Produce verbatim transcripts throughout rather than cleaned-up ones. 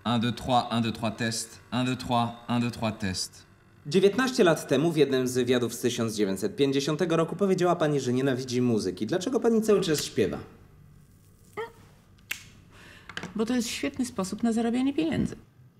un, deux, trois, un, deux, trois, test. un, deux, trois, un, deux, trois, test. dziewiętnaście lat temu w jednym z wywiadów z tysiąc dziewięćset pięćdziesiątego roku powiedziała pani, że nienawidzi muzyki. Dlaczego pani cały czas śpiewa? Bo to jest świetny sposób na zarabianie pieniędzy.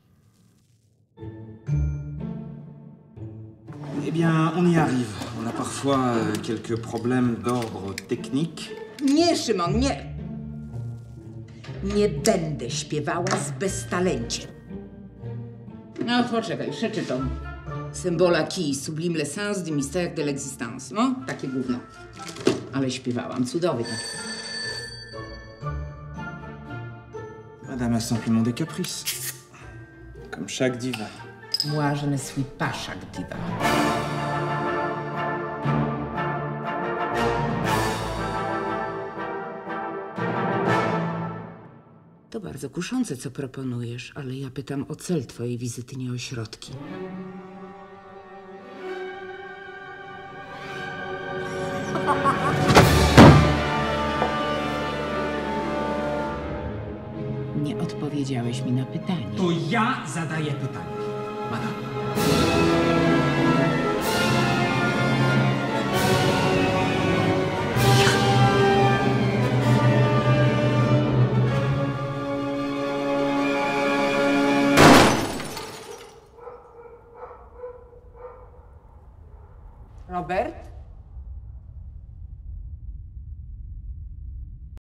Eh bien, on y arrive. On a parfois euh, quelques problèmes d'ordre technique. Nie, Szymon, nie! Nie będę śpiewała z beztalenciem. No, poczekaj, przeczytam. Symbola qui, sublime l'essence du mystère de l'existence. No, takie gówno. Ale śpiewałam cudownie. Madame a simplement des caprices. Comme chaque diva. Moi, je ne suis pas chaque diva. To bardzo kuszące, co proponujesz, ale ja pytam o cel twojej wizyty, nie o środki. Nie odpowiedziałeś mi na pytanie. To ja zadaję pytanie, madame. Robert?